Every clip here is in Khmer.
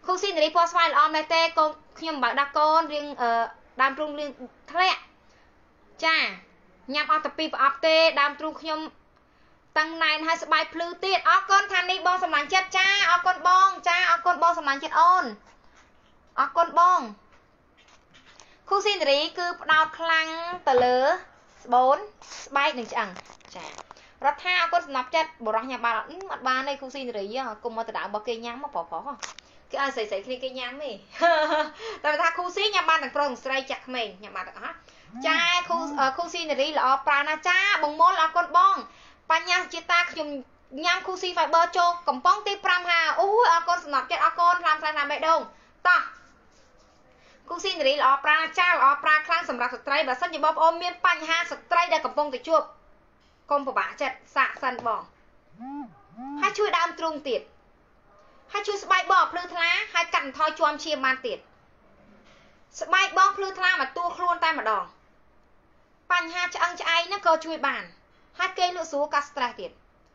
khu xin đi po smile on này tê con nhầm bảo đa con riêng đam trung riêng thẹn cha nhằm ở tập pi và ấp tê đam trung nhầm tăng này hai sợi bài plư tiết ở con than đi bong sầm lạnh chết cha ở con bong cha ở con bong sầm lạnh chết ôn ở con bong khu xin đi cứ đào khăn tờ lứa 4 ស្បែកនឹងឆ្អឹងចារដ្ឋាអកូនសំណប់ចិត្តបរោះញ៉ាំបានអត់បានទេគូស៊ីរីគុំមកទៅដើមរបស់គេញ៉ាំមកប្រុសគេឲ្យស្រីគ្នាគេញ៉ាំទេតែថាគូស៊ីញ៉ាំបានទាំងប្រុសទាំងស្រីចាក់ក្មេងញ៉ាំបានទាំងអស់ចាគូស៊ីរីល្អប្រាណាចាបងមុលអរគុណបងបញ្ញាជាតាខ្ញុំញ៉ាំគូស៊ី fiber ចូលកំប៉ុងទី5ហាអូយអរគុណសំណប់ចិត្តអរគុណខ្លាំងបេះដូងតោះគូស៊ីរីល្អប្រាចាល្អប្រាខ្លាំងសម្រាប់ស្ត្រីបើសិនជាបងប្អូនមានបញ្ហាស្ត្រីដែលកំពុងតែជួបកុំពិបាកចិត្តសាកសិនបងហើយជួយដើមទ្រូងទៀតហើយជួយស្បែកបងភ្លឺថ្លាហើយកាត់បន្ថយជាំឈាមបានទៀតស្បែកបងភ្លឺថ្លាមកតួខ្លួនតែម្ដងបញ្ហាឆ្អឹងឆ្អែងហ្នឹងក៏ជួយបានហើយគេលក់ស្រួលកាត់ stress ទៀត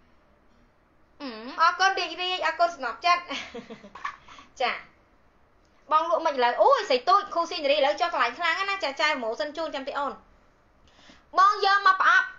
អរគុណរីករាយអរគុណសំណប់ចិត្តចាបងលក់មិនឥឡូវអូយស្រីទូចគូស៊ីរីឥឡូវចុះតម្លៃខ្លាំងណាចាម៉ូសិនជូនចាំទីអូនបងយកមកប្រអប់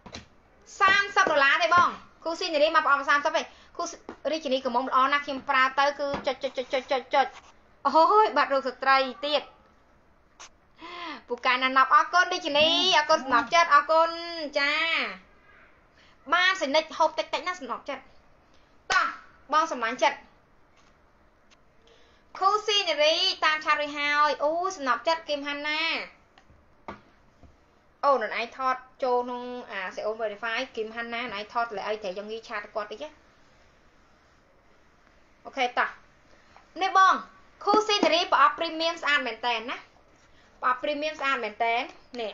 $30ទេបងគូស៊ីរីមកប្រអប់30ទេគូរីជនីកំមុំល្អណាស់ខ្ញុំប្រើទៅគឺចុចអូយបាត់រោគស្ត្រីទៀតពូកាយណាណប់អរគុណរីជនីអរគុណសំណប់ចិត្តអរគុណចាបានសនិចហូបតិចណាសំណប់ចិត្តតោះបងសម្លាញ់ចិត្តគូស៊ីនារីតាមឆាតរួចហើយអូសំណប់ចិត្តគឹមហាន់ណាអូនឯងថតចូលក្នុងអាសេអូន verify គឹមហាន់ណាឯងថតលើអីត្រូវចង់ងីឆាតគាត់តិចណាអូខេតោះនេះបងគូស៊ីនារីប្រអប់ premium ស្អាតមែនតើណាប្រអប់ premium ស្អាតមែនតើនេះ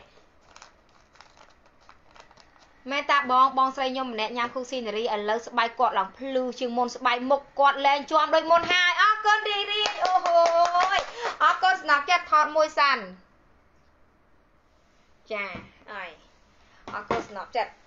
មែនតាបងស្រីខ្ញុំម្នាក់ញ៉ាំគូស៊ីនារីឥឡូវស្បែកគាត់ឡើងភ្លឺជាងមុនស្បែកមុខគាត់លែងជាប់ដូចមុនហើយអរគុណរីរីអូហូយអរគុណស្នប់ចិត្តថតមួយសាន់ចាអើយអរគុណស្នប់ចិត្ត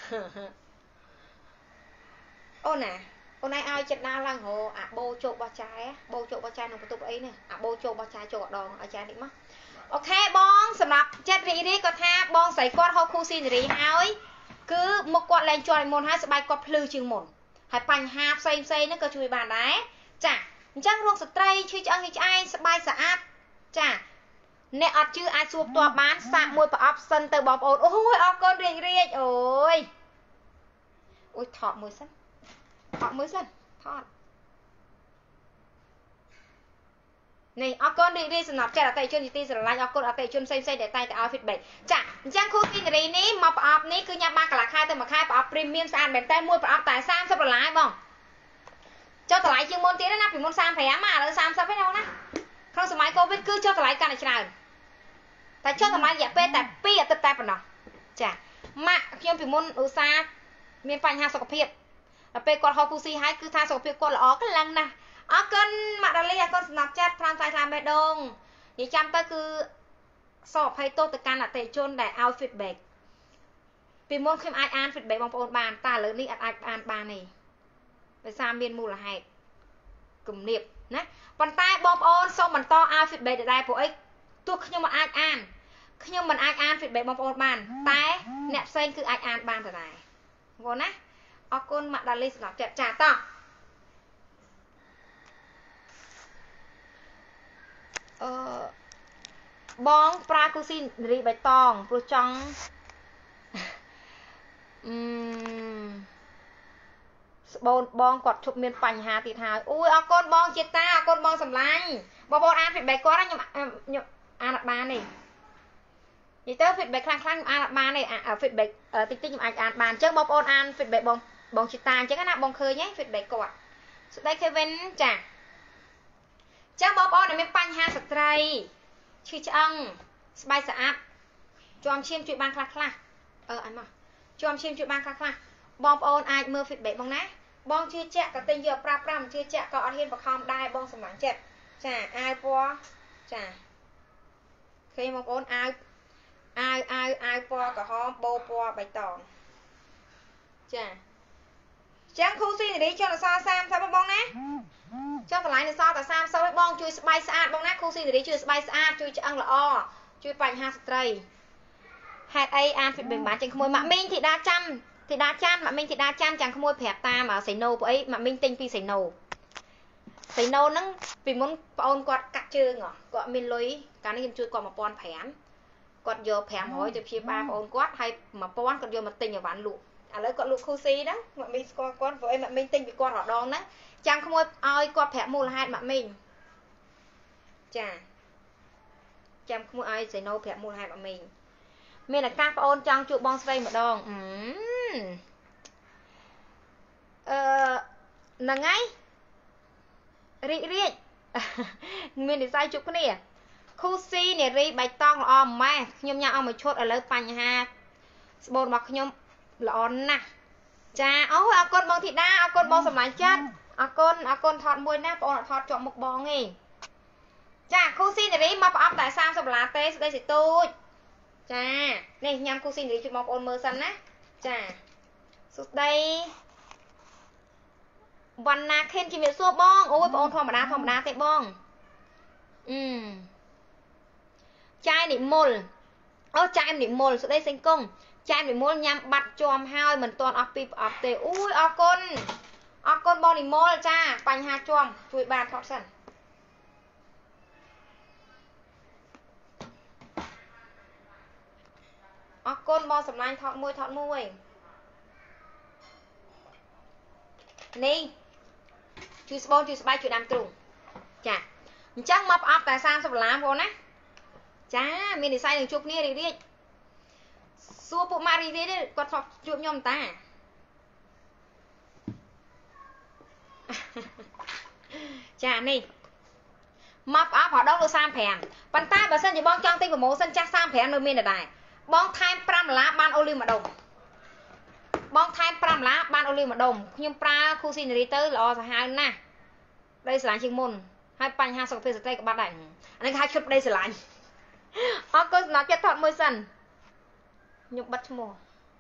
អូនណាអូនឯងឲ្យចិត្តណាឡើងហៅអាបោជោគរបស់ចែបោជោគរបស់ចែនឹងបន្ទប់អីនេះអាបោជោគរបស់ចែជោគអដងឲ្យចែនេះមកអូខេបងសម្រាប់ចិត្តរីរីគាត់ថាបងស្រីគាត់ហៅគូស៊ីនារីហើយគឺមុខគាត់លែងជាប់មុនហើយស្បែកគាត់ភ្លឺជាងមុនហើយបញ្ហាផ្សេងហ្នឹងក៏ជួយបានដែរចាអញ្ចឹងរោគស្ត្រីឈឺឆ្អឹងឆ្អែងស្បែកស្អាតចាអ្នកអត់ជឿអាចសួរផ្ទាល់បានសាកមួយប្រអប់សិនទៅបងប្អូនអូយអរគុណរៀងរាជអូយថតមួយសិនថតនេះអរគុណរីករាយសម្រាប់ចាត់អតិថិជនទីស្រឡាញ់អរគុណអតិថិជនផ្សេងៗដែលតែងតែឲ្យ feedback ចាអញ្ចឹងគូស៊ីនារីនេះមកប្រអប់នេះគឺញ៉ាំបានកន្លះខែទៅមួយខែប្រអប់ premium ស្អាតមែនតើមួយប្រអប់តែ$30បងចុះតម្លៃជាងមុនទៀតណាពីមុន35មកឥឡូវ30ទេណាក្នុងសម័យកូវីដគឺចុះតម្លៃកាន់តែច្រើនតែចុះតម្លៃរយៈពេលតែ2អាទិត្យតែប៉ុណ្ណោះចាម៉ាក់ខ្ញុំពីមុនឧស្សាហ៍មានបញ្ហាសុខភាពដល់ពេលគាត់ហៅគូស៊ីហើយគឺថាសុខភាពគាត់ល្អខ្លាំងណាស់អរគុណម៉ាក់ដាលីអរគុណសម្រាប់ចាត់5ផ្សាយខ្លាំងបេះដូងនិយាយចាំទៅគឺសោ20ទោសទៅកាន់អតិថិជនដែលឲ្យ feedback ពីមុនខ្ញុំអាចអាន feedback បងប្អូនបានតែឥឡូវនេះអាចអានបានទេដោយសារមានមូលហេតុគំនាបណាប៉ុន្តែបងប្អូនសូមបន្តឲ្យ feedback ដែរព្រោះអីទោះខ្ញុំមិនអាចអាន feedback បងប្អូនបានតែអ្នកផ្សេងគឺអាចអានបានទៅដែរបងប្អូនណាអរគុណម៉ាក់ដាលីសម្រាប់ចាត់ចាតោះបងប្រើគូស៊ីនារីបៃតងព្រោះចង់ស្បូនបងគាត់ជប់មានបញ្ហាទៀតហើយអូយអរគុណបងជាតាអរគុណបងសម្លាញ់បងប្អូនអាន feedback គាត់ខ្ញុំអានអត់បានទេនិយាយទៅ feedback ខ្លាំងខ្ញុំអានអត់បានទេ feedback តិចខ្ញុំអាចអានបានអញ្ចឹងបងប្អូនអាន feedback បងជាតាអញ្ចឹងណាបងឃើញហ៎ feedback គាត់ស្ដី Kevin ចាចឹងបងប្អូនដែលមានបញ្ហាស្ត្រីឈឺឆ្អឹងស្បែកស្អាតជាប់ឈាមជួយបានខ្លះអញមកជាប់ឈាមជួយបានខ្លះបងប្អូនអាចមើល feedback បងណាបងជឿជាក់ក៏ទិញយកប្រើប្រាស់មិនជឿជាក់ក៏អត់ហ៊ានបខំដែរបងសម្លាញ់ចិត្តចាអាវពណ៌ចាឃើញបងប្អូនអាវពណ៌ក្រហមបូពណ៌បៃតងចា chẳng khu suy này cho là so sam sao bong ná cho còn lại là so cả sam sao với bong chui bay xa bong ná khu suy này chui bay xa chui ăn là o chui bành ha stray hạt ai an phải bình bán chẳng khmôi mạ minh thì đa trăm mạ minh thì đa trăm chẳng khmôi phẹp ta mà sấy nâu ấy mạ minh tinh pi sấy nâu nắng vì muốn ôn quạt cắt chương à quạt mình lối cái này chui còn một pon phèn quạt vô phèn hỏi từ phía ba ôn quát hay mà pon còn vô mà tinh ở ván lụ à lấy quạt lụ khu si đó mạ minh quạt với mạ minh tinh bị quạt họ đòn đó chẳng khmôi ai quạt phèn mua là hai mạ minh chà chẳng khmôi ai sấy nâu phèn mua là hai mạ minh mình là các ôn trong chụp bong xoay một đòn là ngay riết mình để sai chụp cái này khu si này ri bạch tong là mà nhom nhau mà chốt ở lấy pành ha bột mặc nhom là on nè cha ấu con bong thịt đa con bong sầm lại chết con thọt môi nè con thọt chọn một bong đi cha khu si này ri mà ấp tại sao sầm lá tê đây thì tôi chà này nhằm cô xin để chụp mọc ôn mơ xanh á chà sụt đâyวันนาเคนกินเมียซัวบ้องโอ้ยปอนธรรมดาเตะบ้องchai nị mol chai nị mol sụt đây sinh công chai nị mol nhằm bật chòm hai mình toàn ấp pip ấp tê ui con bong nị mol cha bành hà chòm chui bàn thọt sần con bò sầm lanh thọt môi nè chui bay chui đam trùng chà chắc mập ấp tại sao sầm lá vô nè chà mình để sai đường chụp nia đi xua bộ mari đi con thọt chụp nhom ta chà nè mập ấp họ đâu được sam phèn bàn tay bà sân chỉ bong trong tinh của mố sân chắc sam phèn nơi miền đại bong time pram lá ban ô liu mà đồng bong time pram lá ban ô liu mà đồng nhưng pra khu xin đi tới là o hai nè đây là chuyên môn hai panh hai sọc phê sợi của bạn ảnh anh hai chụp đây là cô nói chết thọt môi sần nhục bắt mùa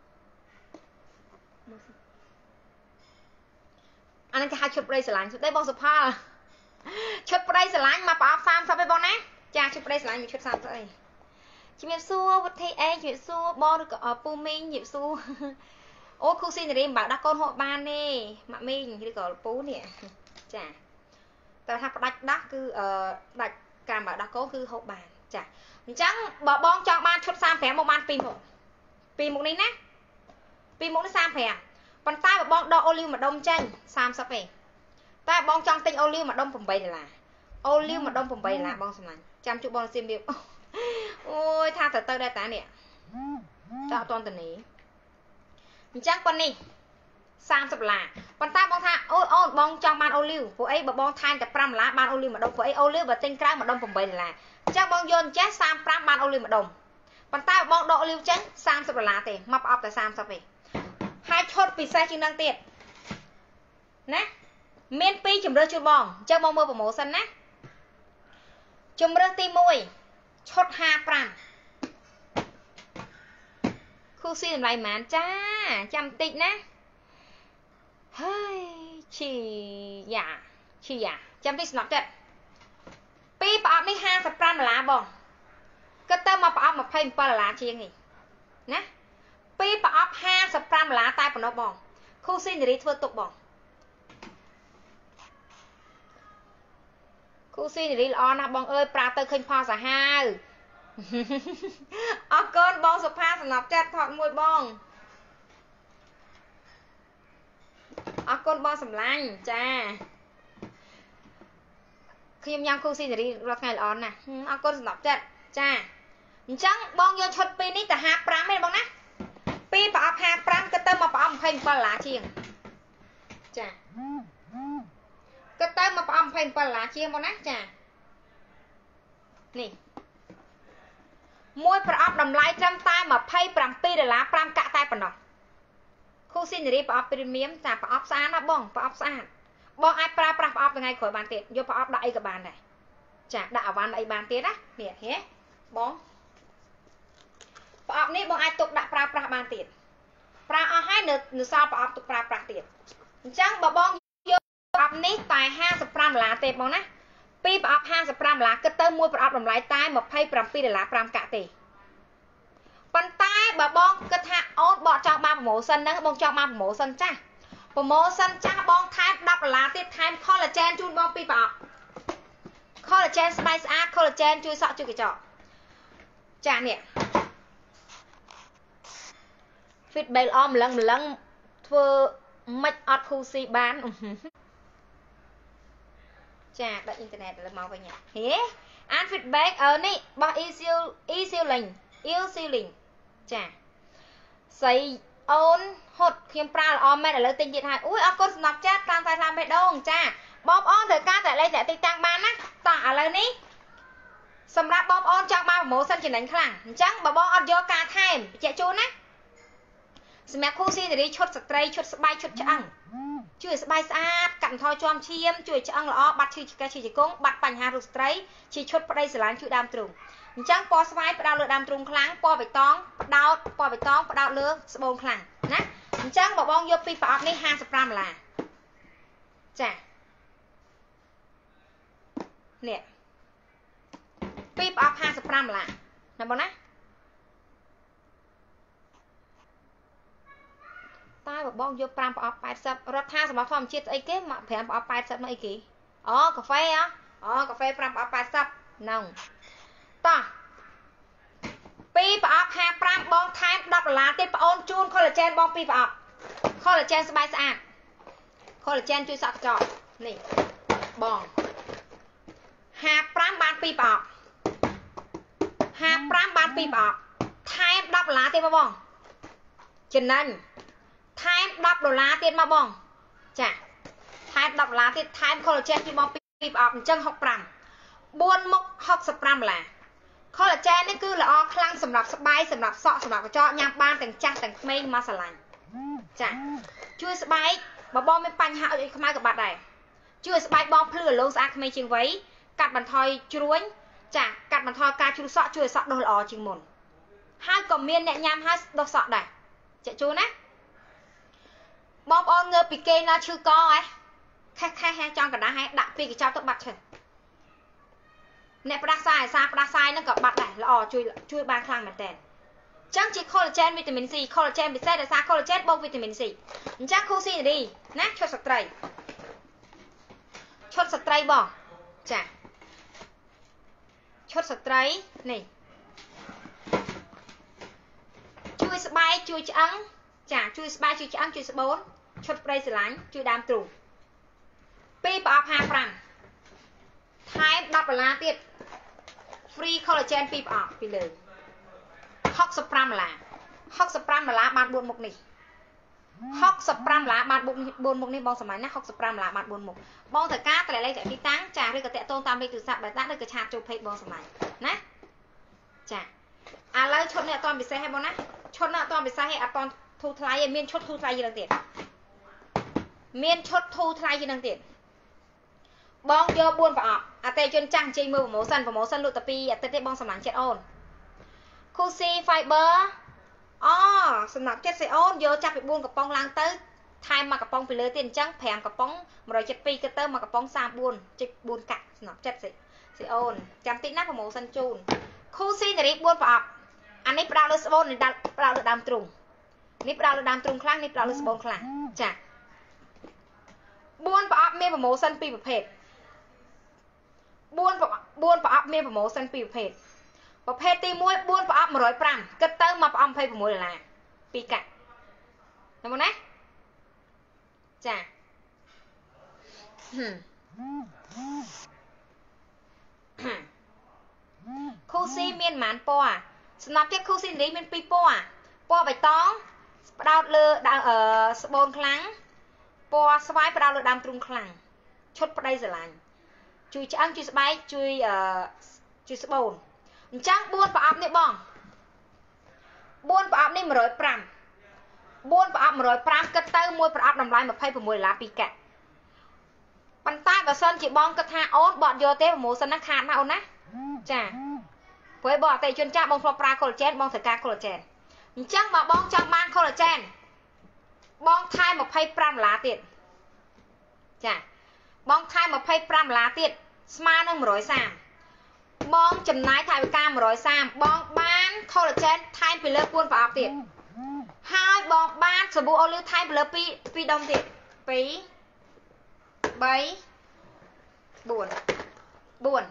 anh hai chụp đây là đây bong sập ha chụp đây là mà bảo sam sao với bong nè cha chụp đây là mình chụp sam rồi chị miệt xua vật thị em chị xua bo được ở pu minh chị xua ô khu xin thì bảo đã con họ ban nè mạ mình thì có pú nè chả ta thắp đắt cứ đặt cảm bảo đã có cứ hậu bàn chả chẳng bỏ bong cho ban chốt sam phèn một ban pin một ní nè pin một nó sam phèn bàn tay bong đo ô liu mà đông chanh sam sắp về ta bong trong tinh ô liu mà đông phòng bầy là ô liu mà đông phòng bầy là bong sầm này chăm chú bong xiêm điệp ôi tha thật tơ đây ta nè cho toàn tình ý chắc con đi sam sập là con ta bong tha ôi bong trong ban ô liu phụ ấy bong than tập pram lá ban ô liu mà đông phụ ấy ô liu và tinh cái mà đông phòng bầy là chắc bong dôn chết sam pram ban ô liu mà đông con ta bong độ liu chết sam sập là tề mập ấp tại sam sập về hai chốt bị sai chừng đang tiệt nè miền pi chùm rơ chưa bong chắc bong mơ vào màu xanh nè chùm rơ ti môi chốt ha pram khu xin lại màn cha chăm tịnh nè hơi chỉ chăm tịnh nọ chật pi bảo mi ha sập pram lá bong cái tơ mà bảo mà phê pa lá chiêng gì nè pi bảo ha sập pram lá tai của nó bong khu xin thì thưa tục bong khu xin thì lo na bong ơi pra tơ khinh pha sa ha con bong sập pha sập nọc chặt thọt môi bong con bong sầm lanh cha khi em nhang khu xin thì lọt ngày lon nè con sập nọc chặt cha chẳng bong vô chốt pin ní ta ha pram ấy bong nè pi bảo ha pram cái tâm mà bảo phèn pa lá chiêng cha cái tâm mà bảo phèn pa lá chiêng bong nè cha nè môiประอบดำไล่จำตายมาไพ่ปรำปีเดล่าปรำกะตายปนอคู่ซินรีประอบพรีเมียมจากประอบสะอาดนะบ้องประอบสะอาดบ้องไอ้ปลาประอบยังไงข่อยบานเตียนโยประอบได้กับบานได้จากด่าวันได้บานเตียนนะเนี่ยเฮ้บ้องประอบนี้บ้องไอ้ตกด่าปลาบานเตียนปลาเอาให้เนื้อซาประอบตกปลาเตียน chẳng bà bong vô ập ní tài 55 lá tệ bóng ná pi bà ập 55 lá cứ tơ mua bà ập làm lại tay mà pay 7 đô la 5 cả tệ bàn tay bà bong cứ thả ốt bọ cho ba mổ sân đó bong cho ba mổ sân cha bà mổ sân cha bong thay đập lá tệ thay collagen chun bong pi bà ập collagen spice art collagen chui sọ chui cái trọ cha nè fit bell om lần thưa make out khu si bán chà đợi internet là mau về nhà hế an feedback ở nè bao yêu siêu lình chà xây ôn hột khiêm pra là om mẹ là lời tình diện hai ui con snap chat tam phải làm mẹ đông chà bóp on thời ca tại đây tại tinh tăng ban á tạ lời ní sầm ra bóp on cho ba mổ sân chỉ đánh khẳng chẳng bà bóp on vô ca thêm chạy trốn áสมัยคู่ซีจะได้ชดสเตรย์ชดสบายชดจังช่วยสบายสะอาดกันทอยจอมเชียมช่วยจังละบัดชื่อกระชีจิกงบัดปัญหารูสเตรย์ชีชดประเดี๋ยวสลายช่วยดามตรงจังปอสบายประดาวเลือดดามตรงครั้งปอไปต้องประดาวประดาวเลือดสบงครั้งนะจังบอกบองยกปีปอบนี่55 làจ้ะเนี่ยปีปอบ55 làนะบอกนะตายบองโยปรามปอบ80รถท่าสมองทอมชิดไอ้เก๋มาแผนปอบ80มาไอ้เก๋อ๋อกาแฟอ่ะอ๋อกาแฟปรามปอบ80น้องต่อปีปอบ5 ปรามบองไทม์10 ดอลลาร์ติดปอนจูนคอลลาเจนบองปีปอบคอลลาเจนสบายสะอาดคอลลาเจนช่วยสักจอบนี่บอง5 ปรามบานปีปอบ5 ปรามบานปีปอบไทม์10 ดอลลาร์ติดมาบองฉะนั้นไทม์10 đô la ទៀតមកបងចាไทม์10 ដុល្លារទៀតไทม์ collagen ពីបងពីប្រអប់អញ្ចឹង65 4 មុខ65 ដុល្លារ collagen នេះគឺល្អខ្លាំងសម្រាប់ស្បែកសម្រាប់សក់សម្រាប់កញ្ចក់ញ៉ាំបានទាំងចាស់ទាំងក្មេងមកស្រឡាញ់ចាជួយស្បែកបងមានបញ្ហាអុចខ្មៅក៏បាត់ដែរជួយស្បែកបងភ្លឺរលោងស្អាតក្មេងជាងវ័យកាត់បន្ថយជ្រួញចាកាត់បន្ថយការជ្រុះសក់ជួយឲ្យសក់ដុះល្អជាងមុនហើយក៏មានអ្នកញ៉ាំហើយដុះសក់ដែរចាជួនណាបងប្អូនងើបពីគេណាឈឺកហ៎ខេះចង់កណ្ដាស់ហ៎ដាក់ពីកញ្ចប់ទៅបាត់ឈឹងអ្នកផ្ដាសាយផ្ដាសាយហ្នឹងក៏បាត់ដែរល្អជួយបានខ្លាំងមែនតើអញ្ចឹងជា collagen វីតាមីន C collagen ពិសេសដោយសារ collagen បូកវីតាមីន C អញ្ចឹងគូស៊ីរីណាឈុតស្ត្រីបងចាឈុតស្ត្រីនេះជួយស្បែកជួយឆ្អឹងចាជួយស្បែកជួយឆ្អឹងជួយស្បូនឈុតប្រៃស្រឡាញ់ជួយដើមទ្រូងពីប្រអប់55ថែម10 ដុល្លារទៀត free collagen ពីប្រអប់ពីលើ65 ដុល្លារ65 ដុល្លារបាន4មុខនេះ65 ដុល្លារបាន4មុខនេះបងសម័យណា65 ដុល្លារបាន4មុខបងតើការតម្លៃលេខទីតាំងចាឬក៏តាក់ទងតាមលេខទូរស័ព្ទបែបណាឬក៏ឆាតចូល page បងសម័យណាចាឥឡូវឈុតនេះអត់ទាន់ពិសេសទេបងណាឈុតនេះអត់ទាន់ពិសេសទេអត់ទាន់ធូរថ្លៃឯមានឈុតធូរថ្លៃយ៉ាងទៀតមានឈុតធូរថ្លៃយ៉ាងទៀតបងយក4 ប្រអប់អតិជនចាំងជិះមើលប្រម៉ូសិនលក់តែ2អាទិត្យទេបងសម្លាញ់ចិត្តអូន Cozy Fiber អូសម្រាប់ចិត្តសេអូនយកចាប់ពី4 កំប៉ុងឡើងទៅថែម1 កំប៉ុងពីលើទៀតអញ្ចឹង5 កំប៉ុង172គឺទៅ1 កំប៉ុង 34.4 កាក់សម្រាប់ចិត្តសេអូនចាំតិចណាប្រម៉ូសិនជូន Cozy នារី4 ប្រអប់អានេះផ្ដោតលើស្បូននេះផ្ដោតលើដើមទ្រូងនេះផ្ដោតលើដើមទ្រូងខ្លាំងនេះផ្ដោតលើស្បូនខ្លាំងចា4 ប្រអប់មានប្រម៉ូសិន2 ប្រភេទ4 ប្រអប់មានប្រម៉ូសិន2 ប្រភេទប្រភេទទី1 4 ប្រអប់105គិតទៅមកប្រអប់26 ដុល្លារ2កាក់ណាបងណាចាCozy មានប៉ុន្មានពណ៌សំណាប់ចិត្ត Cozy នេះមាន2 ពណ៌ពណ៌បៃតងផ្ដោតលើស្បូនខ្លាំងពណ៌ស្វាយផ្ដោតលើដើមទ្រូងខ្លាំងឈុតប្តីស្រឡាញ់ជួយឆ្អឹងជួយស្បែកជួយស្បូនអញ្ចឹង4 ប្រអប់នេះបង4 ប្រអប់នេះ105 4 ប្រអប់105គិតទៅ1 ប្រអប់តម្លៃ26 ដុល្លារ2កាក់ប៉ុន្តែបើសិនជាបងគិតថាអូនបត់យកទេប្រម៉ូសិនណាខាតណាអូនណាចាព្រោះបងអតិជនចាស់បងធ្លាប់ប្រើ collagen បងត្រូវការ collagen អញ្ចឹងបើបងចង់បាន collagen បងថែម25 ដុល្លារទៀតចាបងថែម25 $ទៀតស្មើនឹង130បងចំណាយថវិកា130បងបាន collagen ថែមពីលើ4ប្រអប់ទៀតហើយបងបានសាប៊ូអូលីវថែមពីលើ2ដុំទៀត2 3 4 4 វ៉ាវ1 2 3 4 5 6 7 8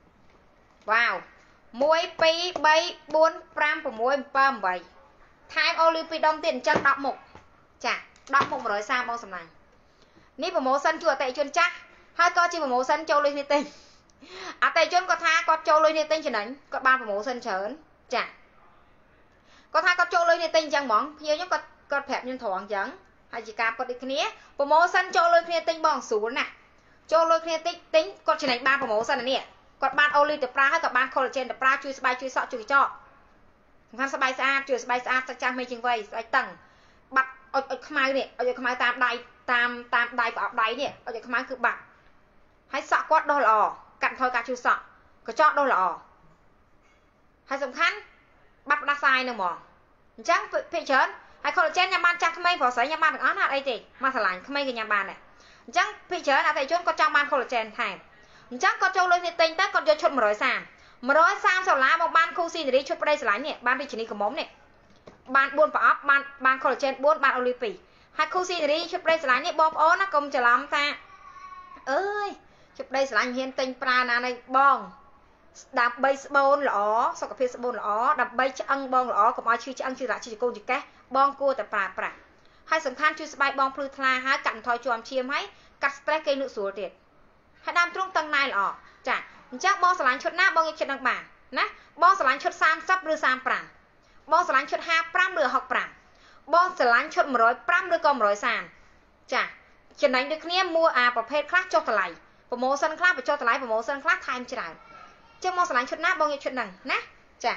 ថែមអូលីវ2ដុំទៀតអញ្ចឹង10មុខចា10មុខ130បងសំណាញ់នេះប្រូម៉ូសិនជួយអតិថិជនចាស់ហើយក៏ជាប្រូម៉ូសិនចូលលុយគ្នាទិញអតិថិជនគាត់ថាគាត់ចូលលុយគ្នាទិញចំណេញគាត់បានប្រូម៉ូសិនច្រើនចាគាត់ថាគាត់ចូលលុយគ្នាទិញអញ្ចឹងហ្មងភ្ញៀវខ្ញុំគាត់ប្រាប់ខ្ញុំត្រង់អញ្ចឹងហើយជាការពិតដូចគ្នាប្រូម៉ូសិនចូលលុយគ្នាទិញបងស្រួលណាស់ចូលលុយគ្នាទិញគាត់ចំណេញបានប្រូម៉ូសិននេះគាត់បានអូលីទៅប្រើហើយក៏បាន collagen ទៅប្រើជួយស្បែកជួយសក់ជួយកញ្ចក់សំខាន់ស្បែកស្អាតជួយស្បែកស្អាតសាច់ចាស់មេជាងវ័យស្បែកតឹងបាត់អុចខ្មៅនេះអុចខ្មៅតាមដៃតាមដៃប្រអប់ដៃនេះអុចខ្មៅគឺបាត់ហើយសក់គាត់ដុសល្អកាត់ថយការជួសក់កញ្ចក់ដុសល្អហើយសំខាន់បាត់ផ្ដាសាយនឹងហ្មងអញ្ចឹងភាគច្រើនហើយ collagen ញ៉ាំបានចាស់ក្មេងប្រុសស្រីញ៉ាំបានទាំងអស់ណាអីទេមកឆ្លាញ់ក្មេងក៏ញ៉ាំបានដែរអញ្ចឹងភាគច្រើនអតិថិជនគាត់ចង់បាន collagen ថែមអញ្ចឹងគាត់ចូលលុយនេះទិញទៅគាត់យកឈុត$130មកបានគូស៊ីនារីឈុតប្តីស្រឡាញ់នេះបានរាជនីកមុំនេះបាន4ប្រអប់បាន collagen 4បានអូលីវ2ហើយគូស៊ីនារីឈុតប្តីស្រឡាញ់នេះបងប្អូនណាកុំច្រឡំថាអើយឈុតប្តីស្រឡាញ់ហ៊ានទិញប្រើណានេះបងដើម្បីស្បូនល្អសុខភាពស្បូនល្អដើម្បីឆ្អឹងបងល្អកុំឲ្យឈឺឆ្អឹងឈឺរ៉ាក់ឈឺចង្កូនចង្កេះបងគួរតែប្រើប្រាស់ហើយសំខាន់ជួយស្បែកបងភ្លឺថ្លាហើយកាត់បន្ថយជាប់ឈាមហើយកាត់ stress គេលក់ស្រួលទៀតហើយដើមទ្រូងតឹងណែល្អចាអញ្ចឹងបងស្រឡាញ់ឈុតណាបងយកឈុតហ្នឹងបានណាបងស្រឡាញ់ឈុត30ឬ35បងស្រឡាញ់ឈុត55ឬ65បងស្រឡាញ់ឈុត105ឬក៏130ចាចំណេញដូចគ្នាមួប្រភេទខ្លះចុះតម្លៃប្រូម៉ូសិនខ្លះបញ្ចុះតម្លៃប្រូម៉ូសិនខ្លះថែមច្រើនចឹងមកស្រឡាញ់ឈុតណាបងយកឈុតហ្នឹងណាចា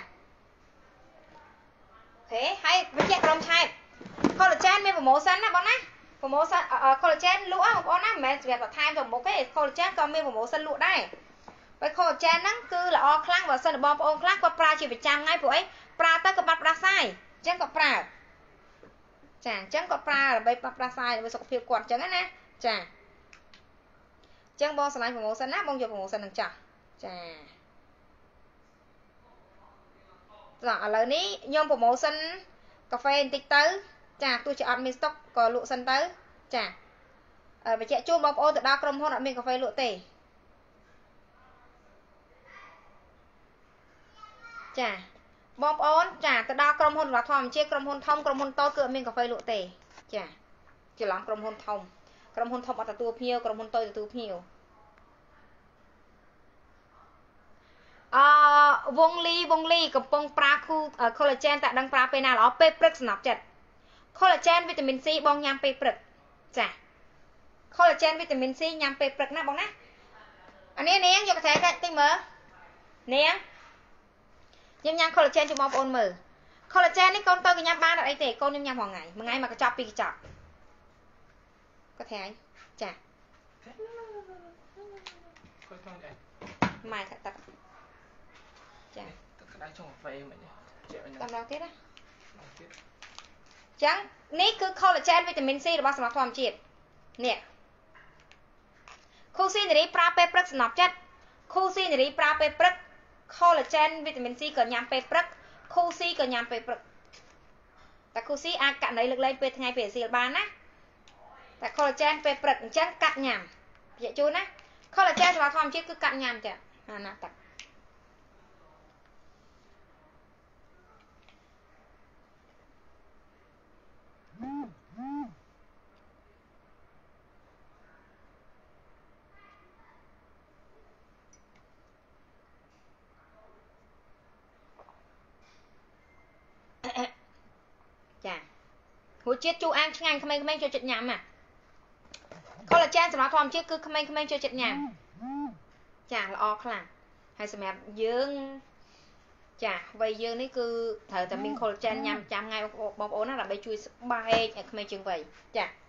អូខេហើយបញ្ជាក់ក្រុមឆែប collagen មានប្រូម៉ូសិនណាបងណាប្រូម៉ូសិន collagen លក់បងប្អូនណាមិនមែនសម្រាប់បន្ថែមទៅមុខទេ collagen ក៏មានប្រូម៉ូសិនលក់ដែរបើ collagen ហ្នឹងគឺល្អខ្លាំងបើសិនបងប្អូនខ្លះគាត់ប្រើជាប្រចាំថ្ងៃព្រោះអីប្រើទៅក៏បាត់ផ្ដាសាយអញ្ចឹងគាត់ប្រើចាអញ្ចឹងគាត់ប្រើដើម្បីបាត់ផ្ដាសាយដើម្បីសុខភាពគាត់អញ្ចឹងណាចាអញ្ចឹងបងស្រឡាញ់ប្រូម៉ូសិនណាបងយកប្រូម៉ូសិននឹងចាស់ចាឥឡូវនេះខ្ញុំប្រូម៉ូសិនកាហ្វេបន្តិចទៅចាទោះជាអត់មានស្តុកក៏លក់សិនទៅចាបញ្ជាក់ជូនបងប្អូនទៅដល់ក្រុមហ៊ុនអត់មានកាហ្វេលក់ទេចាបងប្អូនចាទៅដល់ក្រុមហ៊ុនរដ្ឋធម្មជាតិក្រុមហ៊ុនធំក្រុមហ៊ុនតូចគឺអត់មានកាហ្វេលក់ទេចាច្រឡំក្រុមហ៊ុនធំក្រុមហ៊ុនធំអត់ទទួលភ្ញៀវក្រុមហ៊ុនតូចទទួលភ្ញៀវវងលីកំពុងប្រើគូ collagen តាដឹងប្រើពេលណាល្អពេលព្រឹកសំណប់ចិត្ត collagen វីតាមីន C បងញ៉ាំពេលព្រឹកចា collagen វីតាមីន C ញ៉ាំពេលព្រឹកណាបងណាអានេះនាងយកកន្ត្រៃតិចមើលនាងខ្ញុំញ៉ាំ collagen ជូនបងប្អូនមើល collagen នេះកូនទៅក៏ញ៉ាំបានអត់អីទេកូនខ្ញុំញ៉ាំរាល់ថ្ងៃមួយថ្ងៃមកកញ្ចប់ពីរកញ្ចប់កន្ត្រៃចាម៉ែទឹកចាទឹកក្តៅចុងកាហ្វេមិនទេតាមដល់ទៀតណាចឹងនេះគឺ collagen វីតាមីន C របស់សម្រាប់ធម្មជាតិនេះគូស៊ីនារីប្រើពេលព្រឹកសំណប់ចិត្តគូស៊ីនារីប្រើពេលព្រឹក collagen វីតាមីន C ក៏ញ៉ាំពេលព្រឹកគូស៊ីក៏ញ៉ាំពេលព្រឹកតែគូស៊ីអាចករណីលើកលែងពេលថ្ងៃពេលរសៀលបានណាតែ collagen ពេលព្រឹកអញ្ចឹងកាត់ញ៉ាំនិយាយជូនណា collagen សម្រាប់ធម្មជាតិគឺកាត់ញ៉ាំចាអាណាទឹកចាហួចជាតិជូរអាំងឆ្ងាញ់ក្មេងៗចូលចិត្តញ៉ាំណា collagen សម្រាប់ធម្មជាតិគឺក្មេងៗចូលចិត្តញ៉ាំចាល្អខ្លាំងហើយសម្រាប់យើងចាវ័យយើងនេះគឺត្រូវតែមាន collagen ញ៉ាំចាំថ្ងៃបងប្អូនណាដើម្បីជួយស្បែកឲ្យក្មេងជាងវ័យចា